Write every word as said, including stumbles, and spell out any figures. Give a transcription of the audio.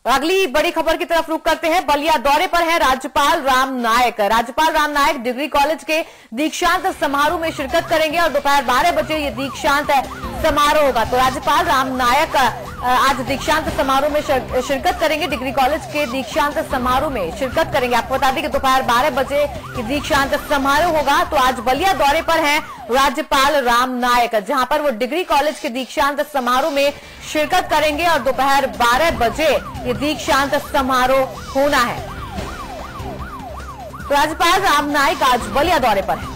तो अगली बड़ी खबर की तरफ रुख करते हैं। बलिया दौरे पर है राज्यपाल राम नायक। राज्यपाल राम नायक डिग्री कॉलेज के दीक्षांत समारोह में शिरकत करेंगे और दोपहर बारह बजे ये दीक्षांत समारोह होगा। तो राज्यपाल राम नायक आज दीक्षांत समारोह में शिरकत करेंगे। डिग्री कॉलेज के दीक्षांत समारोह में शिरकत करेंगे। आपको बता दें कि दोपहर बारह बजे ये दीक्षांत समारोह होगा। तो आज बलिया दौरे पर हैं राज्यपाल राम नायक, जहां पर वो डिग्री कॉलेज के दीक्षांत समारोह में शिरकत करेंगे और दोपहर बारह बजे ये दीक्षांत समारोह होना है। तो राज्यपाल राम नायक आज बलिया दौरे पर है।